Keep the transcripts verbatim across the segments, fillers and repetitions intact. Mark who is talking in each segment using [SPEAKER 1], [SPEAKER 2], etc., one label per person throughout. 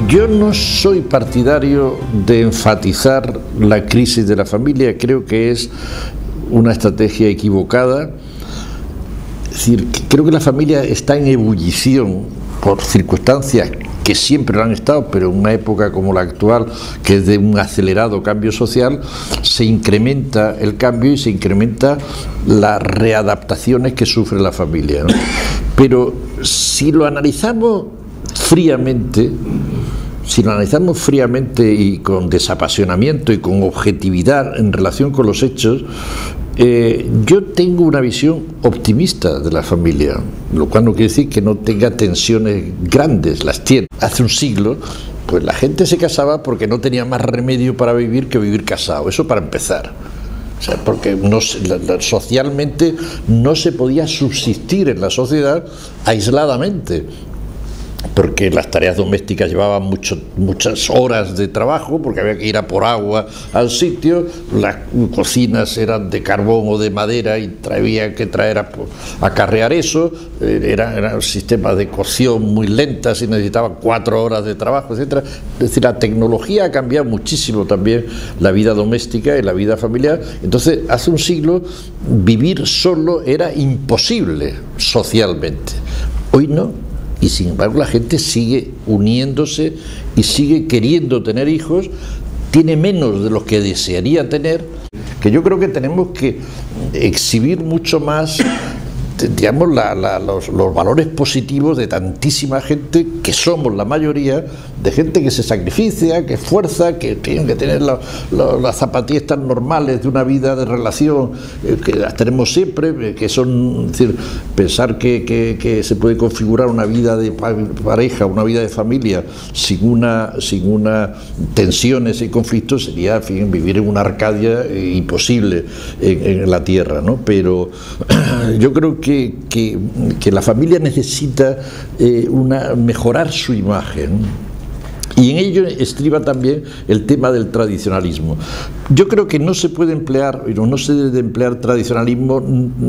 [SPEAKER 1] Yo no soy partidario de enfatizar la crisis de la familia, creo que es una estrategia equivocada. Es decir, creo que la familia está en ebullición por circunstancias que siempre lo han estado, pero en una época como la actual, que es de un acelerado cambio social, se incrementa el cambio y se incrementa las readaptaciones que sufre la familia, ¿no? Pero si lo analizamos fríamente, si lo analizamos fríamente y con desapasionamiento y con objetividad en relación con los hechos, eh, yo tengo una visión optimista de la familia, lo cual no quiere decir que no tenga tensiones grandes, las tiene. Hace un siglo, pues la gente se casaba porque no tenía más remedio para vivir que vivir casado, eso para empezar. O sea, porque no, socialmente no se podía subsistir en la sociedad aisladamente, porque las tareas domésticas llevaban mucho, muchas horas de trabajo, porque había que ir a por agua al sitio, las cocinas eran de carbón o de madera y había que traer a, a acarrear eso, eran era sistemas de cocción muy lentas y necesitaban cuatro horas de trabajo, etcétera. Es decir, la tecnología ha cambiado muchísimo también la vida doméstica y la vida familiar. Entonces, hace un siglo vivir solo era imposible socialmente. Hoy no. Y sin embargo la gente sigue uniéndose y sigue queriendo tener hijos, tiene menos de los que desearía tener, que yo creo que tenemos que exhibir mucho más, digamos, la, la, los, los valores positivos de tantísima gente, que somos la mayoría, de gente que se sacrifica, que esfuerza, que tienen que tener la, la, las zapatillas tan normales de una vida de relación, eh, que las tenemos siempre, que son, es decir, pensar que, que, que se puede configurar una vida de pareja, una vida de familia, sin una, sin una tensiones y conflictos, sería, en fin, vivir en una Arcadia eh, imposible en, en la tierra, ¿no? Pero yo creo que Que, que, que la familia necesita eh, una, mejorar su imagen, y en ello estriba también el tema del tradicionalismo. Yo creo que no se puede emplear, no se debe emplear tradicionalismo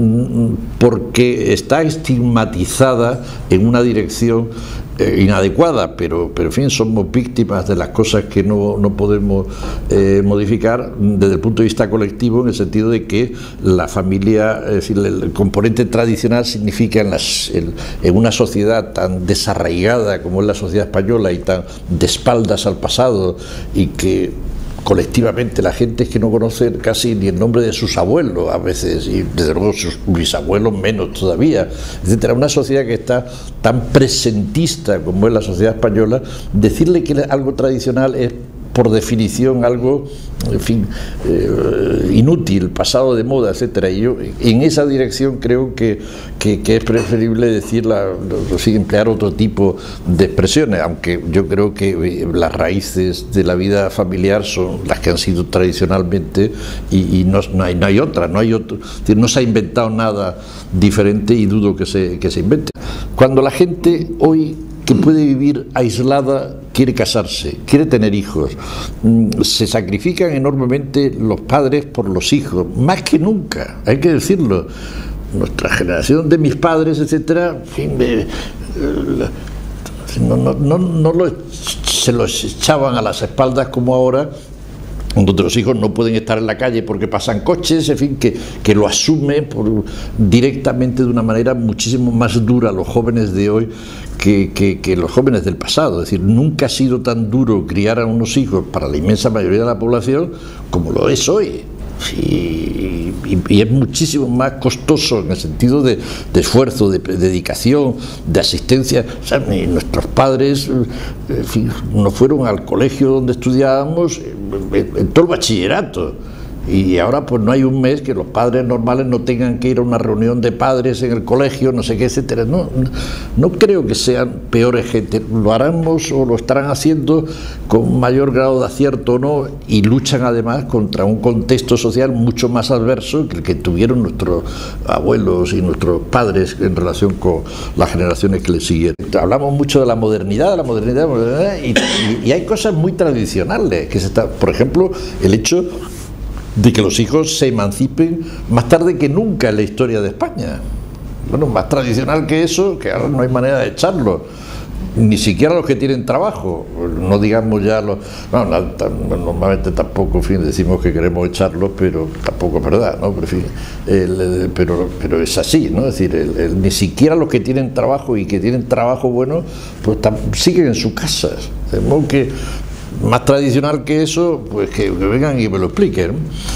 [SPEAKER 1] porque está estigmatizada en una dirección eh, inadecuada, pero, pero en fin, somos víctimas de las cosas que no, no podemos eh, modificar desde el punto de vista colectivo, en el sentido de que la familia, es decir, el componente tradicional significa en, las, en, en una sociedad tan desarraigada como es la sociedad española y tan de espaldas al pasado, y que colectivamente la gente es que no conoce casi ni el nombre de sus abuelos a veces, y desde luego sus bisabuelos menos todavía, etcétera. Una sociedad que está tan presentista como es la sociedad española, decirle que algo tradicional es por definición algo, en fin, eh, inútil, pasado de moda, etcétera. Y yo en esa dirección creo que, que, que es preferible decir la, emplear otro tipo de expresiones, aunque yo creo que las raíces de la vida familiar son las que han sido tradicionalmente, y, y no, no, hay, no hay otra, no hay otro, es decir, no se ha inventado nada diferente, y dudo que se, que se invente. Cuando la gente hoy, que puede vivir aislada, quiere casarse, quiere tener hijos, se sacrifican enormemente los padres por los hijos, más que nunca, hay que decirlo. Nuestra generación de mis padres, etcétera, en fin, eh, no, no, no, no lo, se los echaban a las espaldas como ahora, donde los hijos no pueden estar en la calle porque pasan coches, en fin, que, que lo asume por, directamente de una manera muchísimo más dura los jóvenes de hoy que, que, que los jóvenes del pasado. Es decir, nunca ha sido tan duro criar a unos hijos para la inmensa mayoría de la población como lo es hoy. Y, y, y es muchísimo más costoso en el sentido de, de esfuerzo, de, de dedicación, de asistencia. O sea, nuestros padres, en fin, no fueron al colegio donde estudiábamos en, en todo el bachillerato, y ahora pues no hay un mes que los padres normales no tengan que ir a una reunión de padres en el colegio, no sé qué, etcétera. No, no creo que sean peores gente, lo haremos o lo estarán haciendo con mayor grado de acierto o no, y luchan además contra un contexto social mucho más adverso que el que tuvieron nuestros abuelos y nuestros padres en relación con las generaciones que les siguieron. Hablamos mucho de la modernidad, de la modernidad, de la modernidad y, y, y hay cosas muy tradicionales, que se está, por ejemplo, el hecho de que los hijos se emancipen más tarde que nunca en la historia de España. Bueno, más tradicional que eso, que ahora no hay manera de echarlo. ni siquiera los que tienen trabajo, no digamos ya los... No, no, normalmente tampoco, en fin, decimos que queremos echarlos, pero tampoco es verdad, ¿no? Pero, en fin, el, pero, pero es así, ¿no? Es decir, el, el, ni siquiera los que tienen trabajo y que tienen trabajo bueno, pues tam, siguen en sus casas. De modo que, más tradicional que eso, pues que, que vengan y me lo expliquen.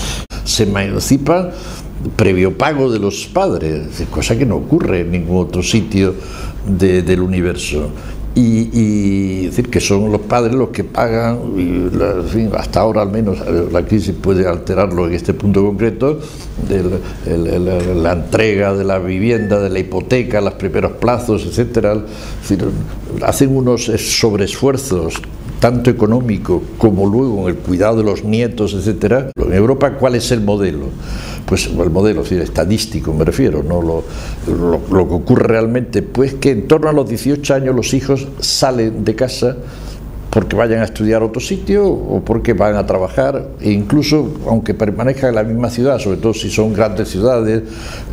[SPEAKER 1] Se emancipa previo pago de los padres, cosa que no ocurre en ningún otro sitio de, del universo. Y, y es decir, que son los padres los que pagan, y la, en fin, hasta ahora al menos la crisis puede alterarlo en este punto concreto, del, el, el, la entrega de la vivienda, de la hipoteca, los primeros plazos, etcétera. Es decir, hacen unos sobreesfuerzos tanto económico como luego en el cuidado de los nietos, etcétera. En Europa, ¿cuál es el modelo? Pues el modelo, es decir, estadístico me refiero, ¿no? Lo, lo, lo que ocurre realmente, pues que en torno a los dieciocho años los hijos salen de casa porque vayan a estudiar a otro sitio o porque van a trabajar, e incluso aunque permanezcan en la misma ciudad, sobre todo si son grandes ciudades,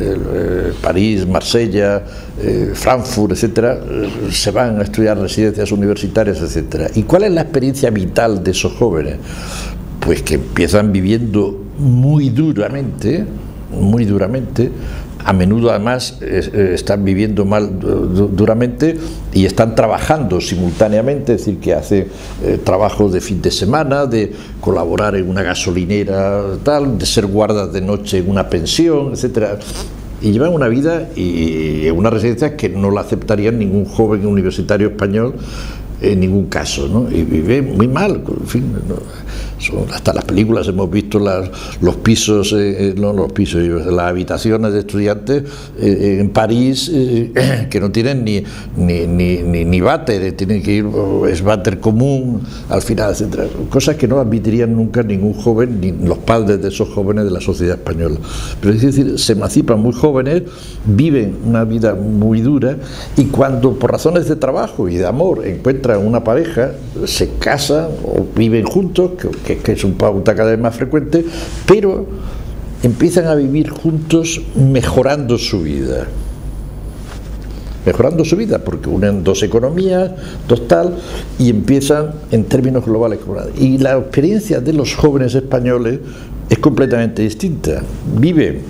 [SPEAKER 1] eh, París, Marsella, eh, Frankfurt, etcétera, eh, se van a estudiar residencias universitarias, etcétera. ¿Y cuál es la experiencia vital de esos jóvenes? Pues que empiezan viviendo muy duramente, muy duramente, a menudo además eh, están viviendo mal du duramente y están trabajando simultáneamente, es decir, que hacen eh, trabajos de fin de semana, de colaborar en una gasolinera, tal, de ser guardas de noche en una pensión, etcétera. Y llevan una vida y, y una residencia que no la aceptaría ningún joven universitario español en ningún caso, ¿no? Y vive muy mal, en fin, ¿no? Son, hasta las películas hemos visto las, los pisos, eh, no los pisos, las habitaciones de estudiantes eh, en París eh, que no tienen ni ni, ni, ni, ni váter, tienen que ir, es váter común al final, etcétera. Cosas que no admitirían nunca ningún joven, ni los padres de esos jóvenes de la sociedad española. Pero es decir, se emancipan muy jóvenes, viven una vida muy dura y cuando por razones de trabajo y de amor encuentran una pareja, se casan o viven juntos, que, que, que es un pauta cada vez más frecuente, pero empiezan a vivir juntos mejorando su vida. Mejorando su vida, porque unen dos economías, dos tal, y empiezan en términos globales. Y la experiencia de los jóvenes españoles es completamente distinta. Viven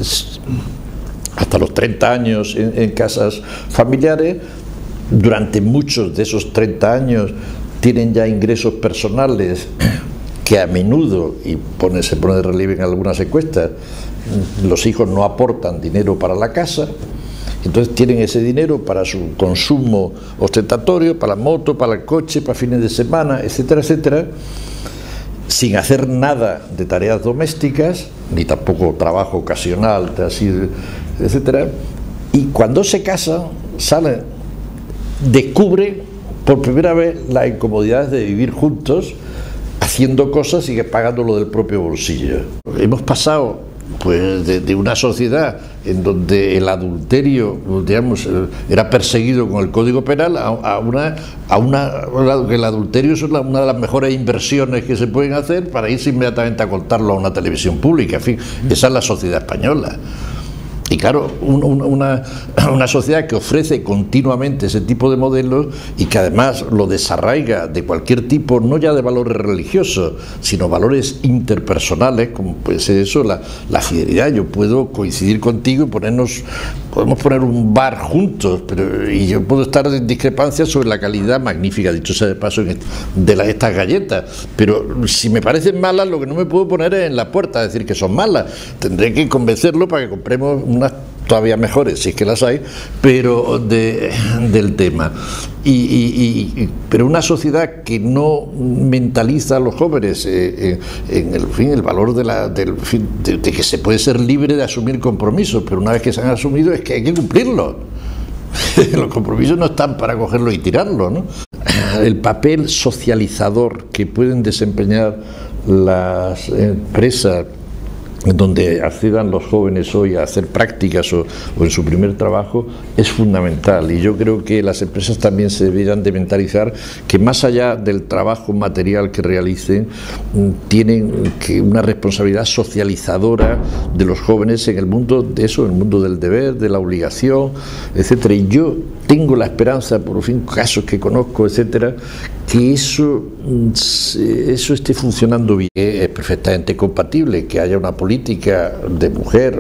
[SPEAKER 1] hasta los treinta años en, en casas familiares. Durante muchos de esos treinta años tienen ya ingresos personales que a menudo, y pone, se pone de relieve en algunas encuestas, los hijos no aportan dinero para la casa, entonces tienen ese dinero para su consumo ostentatorio, para la moto, para el coche, para fines de semana, etcétera, etcétera, sin hacer nada de tareas domésticas, ni tampoco trabajo ocasional, así, etcétera, y cuando se casan, salen, descubre por primera vez las incomodidades de vivir juntos, haciendo cosas y pagándolo del propio bolsillo. Hemos pasado pues de, de una sociedad en donde el adulterio, digamos, era perseguido con el Código Penal a, a una a una el adulterio es una, una de las mejores inversiones que se pueden hacer para irse inmediatamente a contarlo a una televisión pública. En fin, esa es la sociedad española. Y claro, un, un, una, una sociedad que ofrece continuamente ese tipo de modelos y que además lo desarraiga de cualquier tipo, no ya de valores religiosos, sino valores interpersonales, como puede ser eso, la, la fidelidad. Yo puedo coincidir contigo y ponernos, podemos poner un bar juntos, pero y yo puedo estar en discrepancia sobre la calidad magnífica, dicho sea de paso, de la, estas galletas, pero si me parecen malas, lo que no me puedo poner es en la puerta, decir que son malas. Tendré que convencerlo para que compremos unas todavía mejores, si es que las hay, pero de, del tema. Y, y, y, pero una sociedad que no mentaliza a los jóvenes eh, eh, en el fin, el valor de, la, del, fin, de, de que se puede ser libre de asumir compromisos, pero una vez que se han asumido es que hay que cumplirlos. Los compromisos no están para cogerlos y tirarlos, ¿no? El papel socializador que pueden desempeñar las empresas donde accedan los jóvenes hoy a hacer prácticas o, o en su primer trabajo, es fundamental. Y yo creo que las empresas también se deberían de mentalizar que más allá del trabajo material que realicen, tienen que una responsabilidad socializadora de los jóvenes en el mundo de eso, en el mundo del deber, de la obligación, etcétera. Y yo tengo la esperanza, por fin, casos que conozco, etcétera, que eso, eso esté funcionando bien. Es perfectamente compatible que haya una política de mujer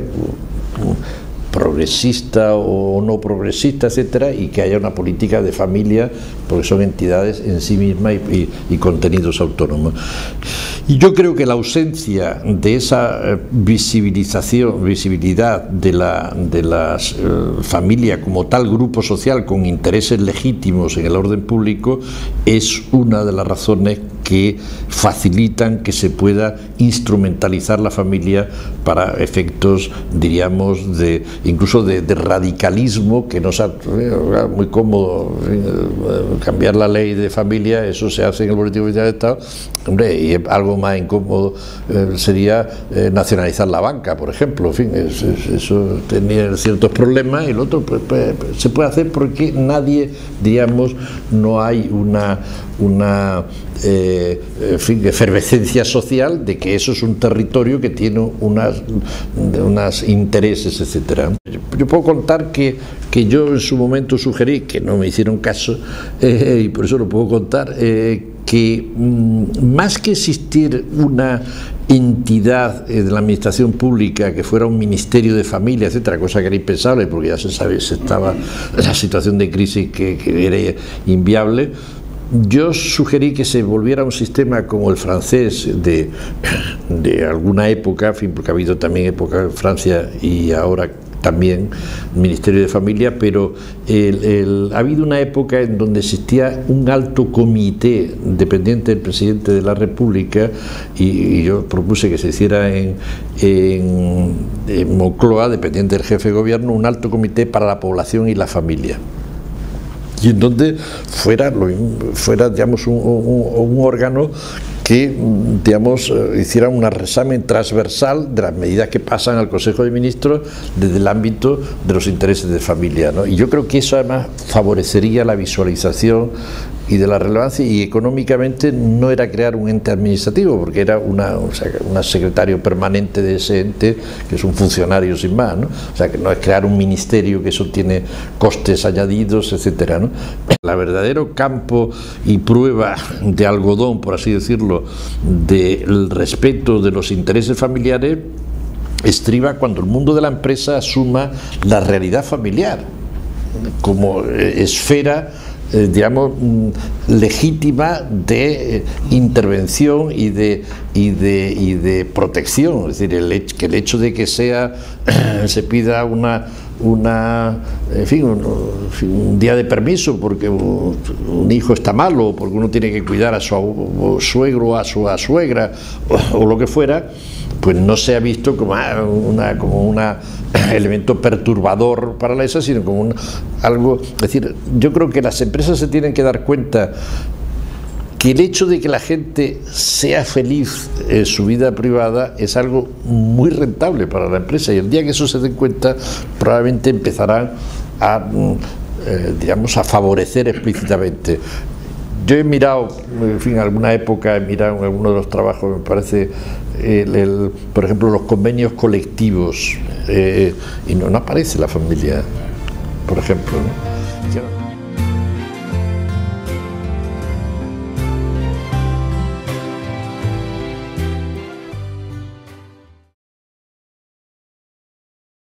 [SPEAKER 1] progresista o no progresista, etcétera, y que haya una política de familia, porque son entidades en sí mismas y, y, y contenidos autónomos. Y yo creo que la ausencia de esa visibilización, visibilidad de la de las eh, familia como tal grupo social con intereses legítimos en el orden público es una de las razones que facilitan que se pueda instrumentalizar la familia para efectos, diríamos, de incluso de, de radicalismo, que no es muy cómodo cambiar la ley de familia, eso se hace en el Boletín Oficial del Estado, hombre, y algo más incómodo eh, sería eh, nacionalizar la banca, por ejemplo, en fin, es, es, eso tenía ciertos problemas, y el otro pues, pues, se puede hacer porque nadie, digamos, no hay una, una eh, en fin, efervescencia social de que eso es un territorio que tiene unas, unas intereses, etcétera. Yo, yo puedo contar que, que yo en su momento sugerí, que no me hicieron caso, eh, y por eso lo puedo contar, eh, que mmm, más que existir una entidad eh, de la administración pública que fuera un ministerio de familia, etcétera, cosa que era impensable porque ya se sabe, se estaba la situación de crisis que, que era inviable, yo sugerí que se volviera a un sistema como el francés de, de alguna época, en fin, porque ha habido también época en Francia y ahora también Ministerio de Familia, pero el, el, ha habido una época en donde existía un alto comité dependiente del presidente de la República, y, y yo propuse que se hiciera en, en, en Moncloa, dependiente del jefe de gobierno, un alto comité para la población y la familia. Y en donde fuera, fuera digamos, un, un, un órgano que, digamos, hiciera un resamen transversal de las medidas que pasan al Consejo de Ministros desde el ámbito de los intereses de familia, ¿no? Y yo creo que eso además favorecería la visualización y de la relevancia, y económicamente no era crear un ente administrativo, porque era una, o sea, una secretario permanente de ese ente, que es un funcionario sin más, ¿no? O sea, que no es crear un ministerio, que eso tiene costes añadidos, etcétera, ¿no? El verdadero campo y prueba de algodón, por así decirlo, del respeto de los intereses familiares estriba cuando el mundo de la empresa asuma la realidad familiar como esfera, Eh, digamos, legítima de eh, intervención y de, y, de, y de protección. Es decir, el hecho, que el hecho de que sea se pida una, una en fin, un, un día de permiso porque un, un hijo está malo, o porque uno tiene que cuidar a su a, suegro, a su a suegra, o, o lo que fuera, pues no se ha visto como una como una elemento perturbador para la E S A, sino como un, algo, es decir, yo creo que las empresas se tienen que dar cuenta que el hecho de que la gente sea feliz en su vida privada es algo muy rentable para la empresa, y el día que eso se den cuenta probablemente empezarán a, eh, digamos, a favorecer explícitamente. Yo he mirado, en fin, en alguna época he mirado en alguno de los trabajos, me parece, el, el, por ejemplo, los convenios colectivos, eh, y no, no aparece la familia, por ejemplo, ¿no?